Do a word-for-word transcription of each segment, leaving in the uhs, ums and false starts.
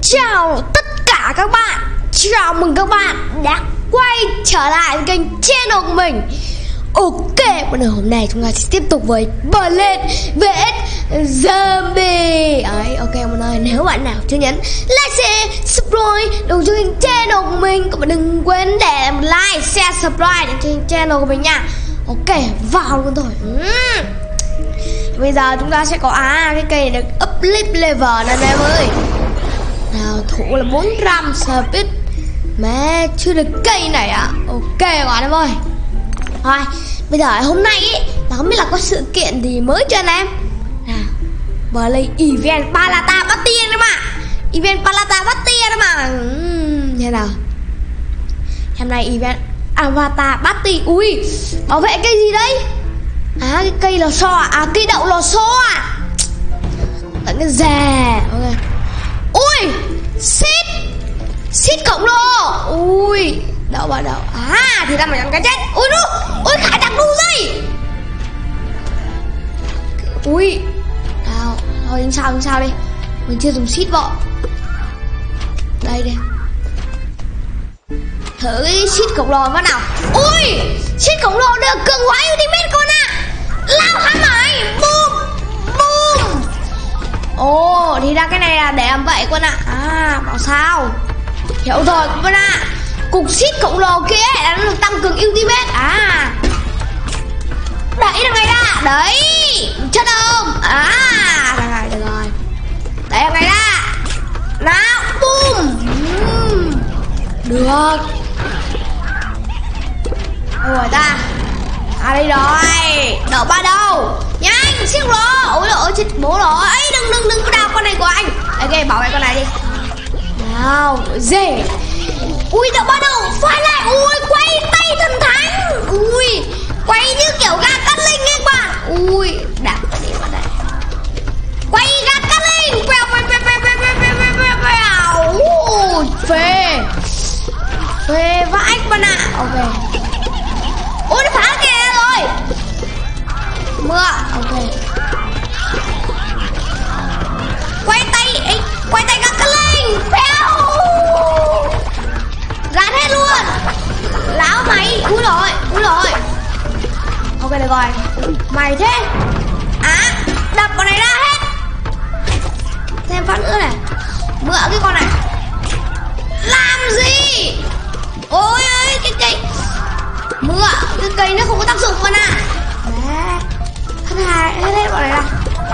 Chào tất cả các bạn, chào mừng các bạn đã quay trở lại với kênh channel của mình. Ok,วันhôm nay chúng ta sẽ tiếp tục với Blade vs Zombie. Đấy, ok mọi người, nếu bạn nào chưa nhấn like, share, subscribe đầu cho kênh channel của mình, các bạn đừng quên để một like, share, subscribe đến kênh channel của mình nha. Ok, vào luôn thôi. uhm. Bây giờ chúng ta sẽ có à cái cây này được uplift level nè em ơi. Nào, thủ là bốn trăm speed. Mẹ chưa được cây này à. Ok các bạn em ơi. Rồi, bây giờ hôm nay ý, nó không biết là có sự kiện gì mới cho anh em. Nào, mở lấy event Palata Bastion đấy mà. Event Palata Bastion đấy mà. uhm, Thế nào, hôm nay event Avatar Bastion. Ui, bảo vệ cây gì đấy? À, cái cây lò xo à? À, cây đậu lò xo à? Tận cái rè. Ok. Ui, xít xít khổng lồ. Ui, đậu vào đậu. À, thì ra mà chẳng cái chết. Ui nó, ui khải đặc đu dây. Ui, nào, thôi nhưng sao nhưng sao đi. Mình chưa dùng xít vợ. Đây đây. Thử cái xít khổng lồ phát nào. Ui, xít khổng lồ được cường hóa ultimate con ạ. Lao hãm mãi. Boom, boom. Ồ, thì ra cái này là để làm vậy con ạ. À, bảo sao. Hiểu rồi con ạ. Cục xít khổng lồ kia là nó được tăng cường ultimate. À, đẩy thằng này ra. Đấy, chất không. À, được rồi, được rồi. Đẩy thằng này ra. Nào, boom. uhm. Được. Ôi ta. À đây rồi. Đậu ba đâu. Nhanh, xít khổng lồ. Ôi ôi, chết bố rồi. Ấy, đừng đừng đừng có đào con này của anh. Ok, bảo vệ con này đi. Nào, dê. Ui, đậu ba đâu. Phải lại. Ui, quay tay thần thánh. Ui, quay như kiểu gà cắt linh ấy các bạn. Ui, đạp đi vào đây. Quay gà cắt linh. Quẹo quẹo quẹo quẹo quẹo quẹo quẹo quẹo quẹo. Ui, phê. Phê vãi bạn ạ. Ok. Ui, nó phá kìa rồi. Mưa. Ok. Quay tay. Ê, quay tay gà cắt linh. Phèo. Rát hết luôn. Lão mày. Úi rồi, úi rồi. Ok được rồi. Mày thế. À, đập con này ra hết. Thêm phát nữa này. Mượn cái con này. Làm gì? Ôi ơi, cái cây. Mượn, cái cây nó không có tác dụng con ạ. Đấy. Hết hai, hết hết bọn này ra.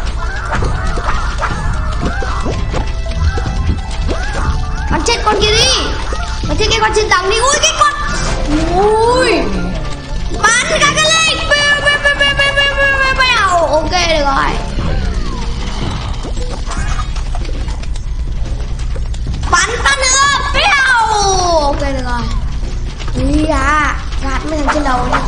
Bắn chết con kia đi. Bắn chết cái con trên dòng đi. Ui, cái con. Ui, bắn cả cái lên. Ok được rồi. Bắn phát nữa. Ok được rồi. Ui à, gạt mấy thằng trên đầu đi.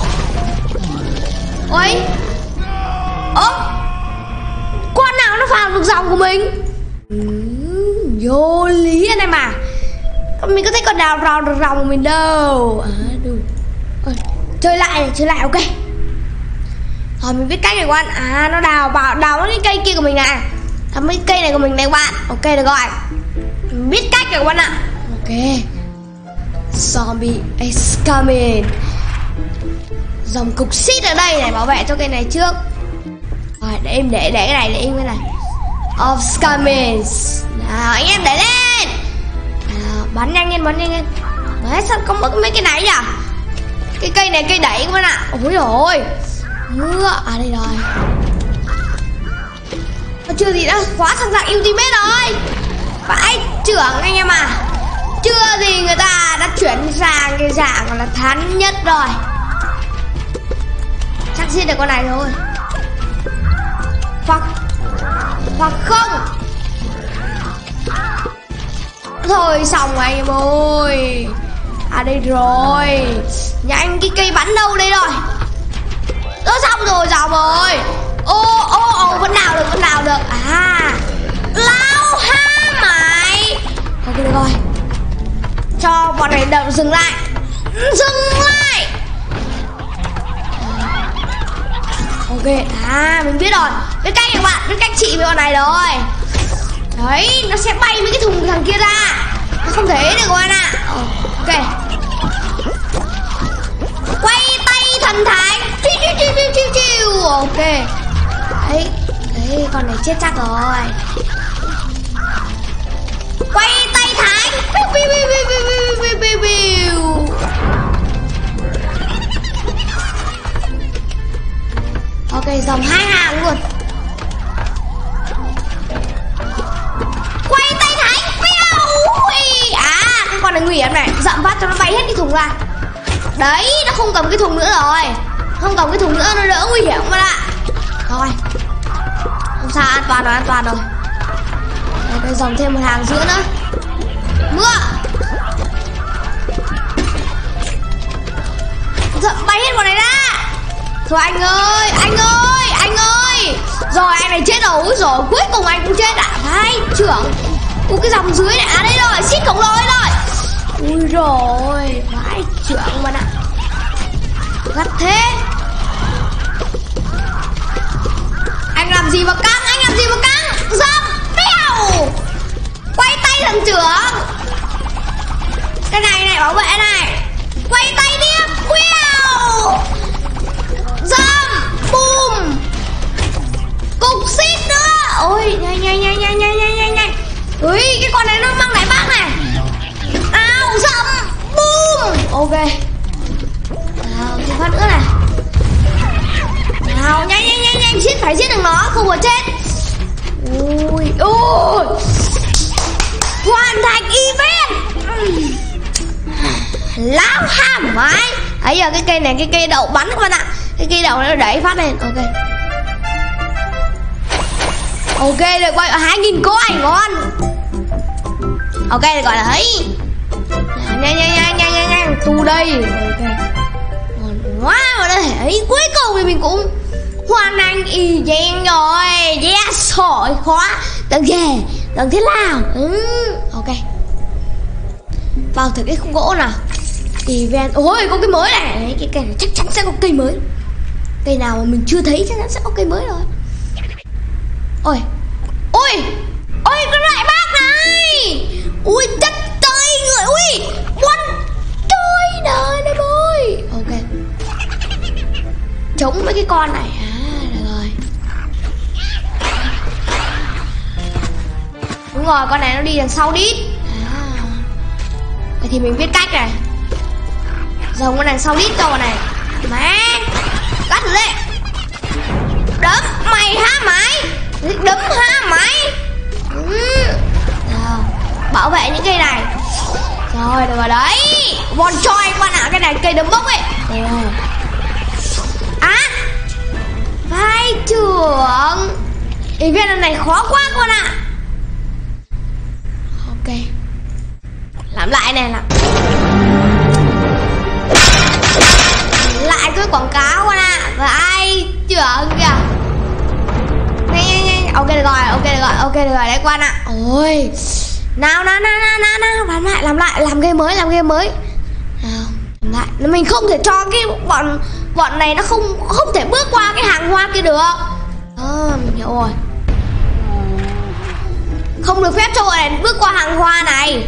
Ôi. Ơ, con nào nó vào được dòng của mình? uhm, Vô lý anh em à. Mình có thấy con đào vào được dòng của mình đâu. À, đủ. Ôi, chơi lại này, chơi lại ok. Rồi mình biết cách này các bạn. À, nó đào vào, đào cái cây kia của mình nè. Thăm cái cây này của mình này các bạn. Ok được rồi. Mình biết cách rồi các bạn ạ. Ok. Zombie is coming. Dòng cục xít ở đây này, bảo vệ cho cây này trước. Rồi để em để để cái này, để em cái này. Of coming. Nào anh em để lên. Nào, bắn nhanh lên, bắn nhanh lên. Đấy, sao không mất mấy cái này nhỉ? Cái cây này cây đẩy các bạn ạ. Ôi rồi. Mưa. À đây rồi. Nó chưa gì đã khóa sang dạng ultimate rồi. Vãi trưởng anh em à. Chưa gì người ta đã chuyển sang cái dạng là thánh nhất rồi. Chắc giết được con này thôi. Hoặc Hoặc không. Thôi xong rồi anh em ơi. À đây rồi. Nhanh, cái cây bắn đâu đây rồi. Nó xong rồi, xong rồi. Ô ô ô, vẫn đào được, vẫn đào được. À, lao ha mày. Ok được rồi. Cho bọn này đợi dừng lại. Dừng lại. Ok, à mình biết rồi. Biết cách các bạn, biết cách trị với bọn này rồi. Đấy, nó sẽ bay mấy cái thùng thằng kia ra. Nó không thể được các bạn ạ. Ok. Quay tay thần thánh. Chiu chiu chiu chiu chiu chiu. Ok. Đấy, đấy, con này chết chắc rồi. Quay tay thánh. Biu biu biu biu biu biu biu biu. Ok, dòng hai hàng luôn. Quay tay thánh. Ui. À, cái con này nguy hiểm này. Dậm phát cho nó bay hết cái thùng ra. Đấy, nó không cầm cái thùng nữa rồi. Không cầm cái thùng nữa nó đỡ nguy hiểm các bạn ạ. Rồi. Không sao, an toàn rồi, an toàn rồi. Đây, đây dòng thêm một hàng giữa nữa. Mưa. Dậm bay hết bọn này ra. Thôi anh ơi, anh ơi, anh ơi. Rồi anh này chết rồi, rồi cuối cùng anh cũng chết ạ. À. Đấy, trưởng. Ui cái dòng dưới này, à đây rồi, xích khổng lồ rồi. Ui rồi, vãi trưởng bạn ạ. Gắt thế. Anh làm gì mà căng, anh làm gì mà căng. Dâm, béo. Quay tay thằng trưởng. Cái này này, bảo vệ này. Quay tay đi, béo. Dâm, boom. Cục xít nữa. Ôi, nhanh nhanh nhanh nhanh nhanh nhanh nhanh nhanh. Ui, cái con này nó mang đại bác này. Ao, dâm, boom. Ok. Nào, thêm phát nữa này. Nào, nhanh nhanh nhanh nhanh, giết phải giết được nó, không có chết. Ui, ui. Hoàn thành event. Lão hàm mái. Ấy giờ cái cây này, cái cây đậu bắn các bạn ạ. Cái cây đậu nó đẩy phát lên, ok. Ok, được gọi là hai nghìn coin, ngon. Ok, được gọi là ấy. Nhanh nhanh nhanh nhanh nhanh nhanh, tu đây. Ok. Ngon quá mà đây. Ấy cuối cùng thì mình cũng hoàn thành event rồi. Yes, hỏi khóa. Tầng gì? Tầng thế nào? Ừ, ok. Vào thử cái khung gỗ nào. Event. Ôi, có cái mới này. Đấy, cái cây này chắc chắn sẽ có cây mới. Cây nào mà mình chưa thấy chắc chắn sẽ có cây mới rồi. Ôi. Ôi. Ôi cái loại bác này. Ui đất trời người. Ui. One. Trời đời này ơi. Ok. Chống mấy cái con này. À được rồi. Đúng rồi, con này nó đi đằng sau đít. À. Vậy thì mình biết cách này. Rồng con đằng sau đít cho con này. Má. Cắt thử đây. Đấm mày há mày. Đấm ha mày. Ừ. Bảo vệ những cây này. Rồi được rồi đấy. Bon choi các bạn ạ. Cái này cây đấm bốc ấy. Á à, vai trưởng. Event lần này khó quá các bạn ạ. Ok. Làm lại này làm lại cái quảng cáo các bạn ạ. Vai trưởng kìa. Nhanh nhanh nhanh. Ok được rồi, ok được rồi, ok được rồi đấy quan ạ. Ôi. Nào nào nào nào nào nào, làm lại, làm lại, làm game mới, làm game mới. Nào, làm lại. Mình không thể cho cái bọn bọn này nó không không thể bước qua cái hàng hoa kia được. Ờ, mình hiểu rồi. Không được phép cho bọn này bước qua hàng hoa này.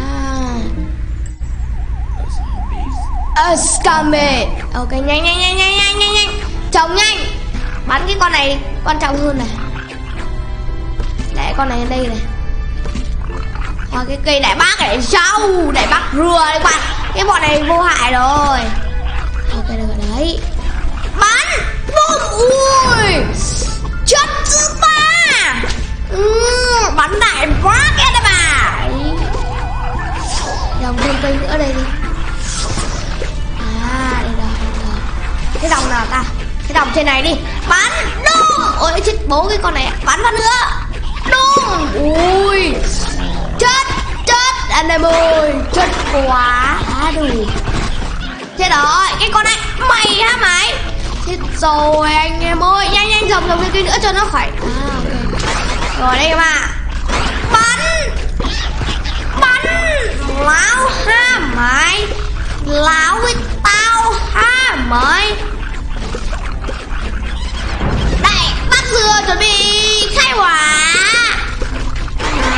À. Scammy. Ok, nhanh nhanh nhanh nhanh nhanh nhanh nhanh. Trồng nhanh. Bắn cái con này quan trọng hơn này. Để con này lên đây này. Và cái cây đại bác này sau. Đại bác rùa đấy các bạn. Cái bọn này vô hại rồi. Ok được rồi đấy. Bắn. Boom. Ui. Chất thứ ba. Ừ, bắn đại bác kia đây bà. Dòng thêm cây nữa đây đi. À đây rồi, đây rồi. Cái dòng nào ta? Cái dòng trên này đi. Bắn. Đùng. Ôi chết bố cái con này. Bắn vào nữa. Đùng. Ui. Chết. Chết anh em ơi. Chết quá. Á đủ. Chết rồi. Cái con này. Mày hả mày? Chết rồi anh em ơi. Nhanh nhanh dòng dòng cái nữa cho nó khỏi. À ok. Rồi đây các bạn. Bắn. Bắn. Láo ha mày. Láo với tao ha mày. Đây bác dừa chuẩn bị khai hỏa.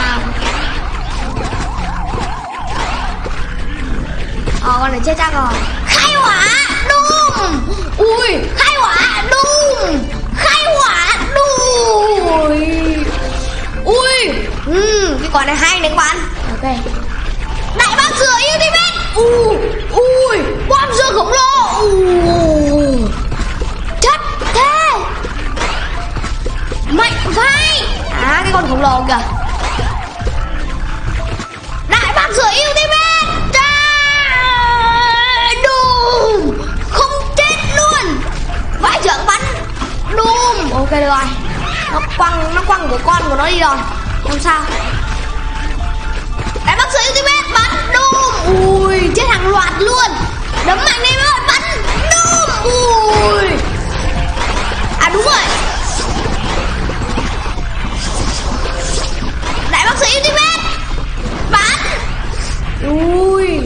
con này chết chắc rồi. Khai hỏa đùm. Ui, khai hỏa đùm. Khai hỏa đùm. Ui, ừ, cái con này hay đấy các bạn. Ok. Đại bác sửa ultimate. Ui, ui, bom rơi khổng lồ. Ui, chất thế. Mạnh vai. À, cái con khổng lồ kìa. Đại bác sửa ultimate. Đùm. Không chết luôn. Vãi trưởng bắn. Đùm. Ok được rồi. Nó quăng, nó quăng của con của nó đi rồi. Không sao. Đại bác sửa ultimate bắn. Đùm. Ui, chết hàng loạt luôn. Đấm mạnh lên rồi, bắn. Đùm. Ui. À đúng rồi. Đại bác sửa ultimate bắn. Ui.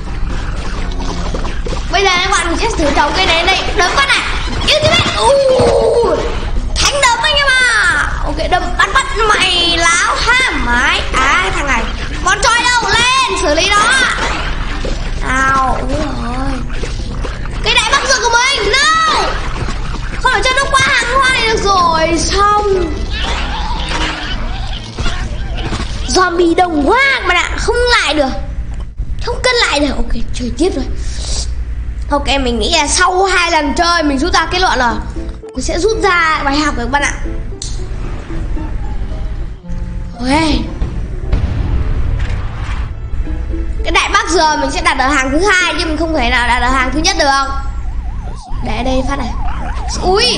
Bây giờ các bạn mình sẽ thử trồng cây này đây. Đấm bắn này. Ultimate. Ui. Thánh đấm anh em à. Ok, đấm bắn bắn mày láo ha mái. À cái thằng này. Con trôi đâu lên xử lý nó. Nào. Ui rồi. Cái đại bác sửa của mình. No. Không phải cho nó qua hàng hoa này được rồi. Xong. Zombie đồng hoa các bạn ạ. Không lại được. Không cân lại được. Ok, chơi tiếp rồi. Ok, mình nghĩ là sau hai lần chơi mình rút ra kết luận là mình sẽ rút ra bài học của các bạn ạ. Ok. Cái đại bác giờ mình sẽ đặt ở hàng thứ hai chứ mình không thể nào đặt ở hàng thứ nhất được. Để đây phát này. Ui.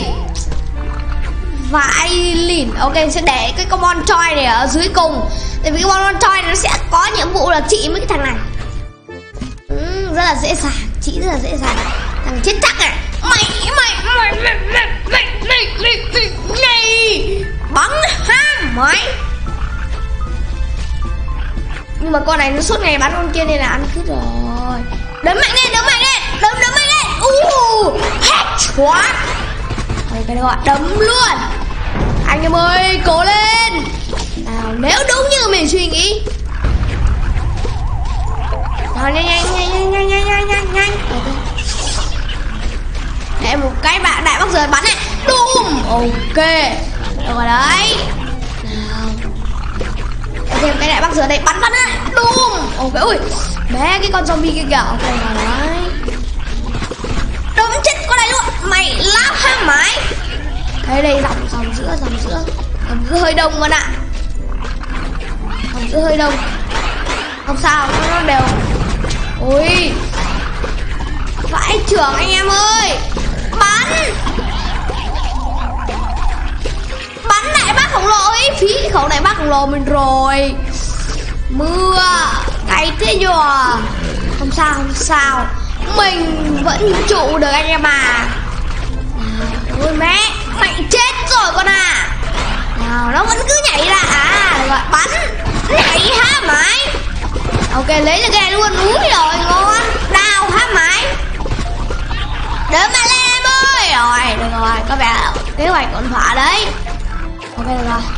Vãi lìn. Ok, mình sẽ để cái con bon choi này ở dưới cùng. Tại vì cái con choi này nó sẽ có nhiệm vụ là trị mấy cái thằng này. Ừ, rất là dễ dàng. Chị rất là dễ dàng. Thằng chết chắc à. Mày mày mày mày mày mày mày mày mày bắn ha mày. Nhưng mà con này nó suốt ngày bắn con kia nên là ăn cứt rồi. Đấm mạnh lên, đấm mạnh lên, đấm đấm mạnh lên. Uh, headshot. Ok được rồi, đấm luôn. Anh em ơi, cố lên. Nào, nếu đúng như mình suy nghĩ. Nào, nhanh nhanh nhanh nhanh nhanh nhanh nhanh nhanh. Ok. Để một cái bạn đại bác giờ bắn này. Đùm. Ok. Được rồi đấy. Nào. Thêm cái đại bác giờ đây bắn bắn đấy. Đùm. Ok. Ui. Bé cái con zombie kia kìa. Ok rồi đấy. Đấm chết con này luôn. Mày láo ha mái. Đây đây dòng dòng giữa dòng giữa. Dòng giữa hơi đông con ạ. Dòng giữa hơi đông. Không sao, nó đều. Ui. Vãi trưởng anh em ơi. Bắn. Bắn đại bác khổng lồ ấy. Phí cái khẩu đại bác khổng lồ mình rồi. Mưa. Cay thế nhờ. Không sao không sao. Mình vẫn trụ được anh em à. Ôi mẹ. Mày chết rồi con à. Nào nó vẫn cứ nhảy ra. À được rồi bắn. Nhảy hả mày. Ok lấy được cái luôn. Úi rồi ngon. Đào hả mày. Đỡ mà lên em ơi. Rồi được rồi. Có vẻ kế hoạch còn thỏa đấy. Ok được rồi.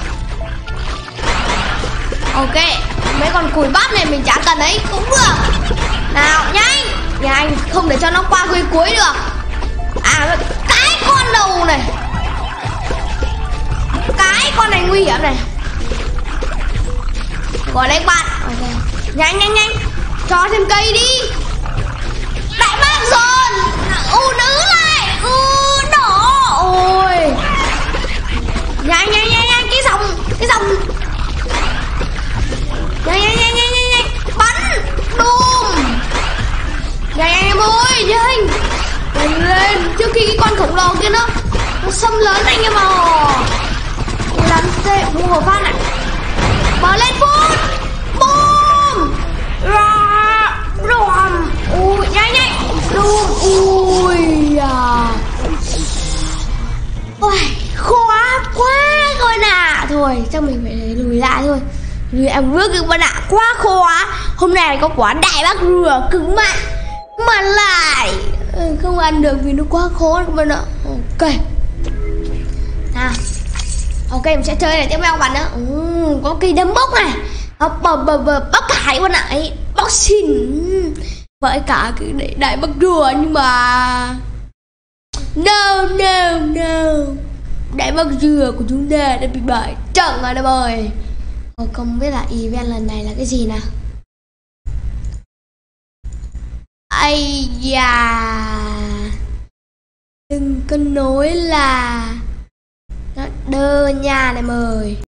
Ok. Mấy con cùi bắp này mình chả cần đấy. Cũng được. Nào nhanh. Nhanh. Không để cho nó qua cuối cuối được. À cái con đầu này. Cái con này nguy hiểm này. Gọi lấy bạn. Ok. Nhanh nhanh nhanh. Cho thêm cây đi. Đại bác dồn. U nữ lại. U đỏ. Ôi. Nhanh nhanh nhanh nhanh. Cái dòng. Cái dòng. Nhanh nhanh nhanh nhanh nhanh nhanh. Bắn. Đùm. Nhanh nhanh em ơi. Nhanh. Nhanh lên. Trước khi cái con khổng lồ kia nó Nó xâm lớn anh em à. Lắn tệ. Mua hộp phát này. Mở lên phun. Boom. Ròm. Ui nhanh nhanh. Đùm. Ui à. Ôi khó quá coi nà. Thôi chắc mình phải lùi lại thôi. Lùi em bước các bạn ạ. Quá khó. Hôm nay có quả đại bác rùa cứng mạnh mà lại không ăn được vì nó quá khó các bạn ạ. Ok. Nào. Ok mình sẽ chơi này tiếp theo các bạn nữa. Ừ, có cây đấm bốc này. Bốc bốc bốc bốc cải các bạn ạ. Bốc xin. với cả cái đại bác rùa, nhưng mà no no no, đại bác rùa của chúng ta đã bị bại trận rồi em ơi. Ờ, không biết là event lần này là cái gì nào. Ây da, đừng có nói là nó đơ nha em ơi.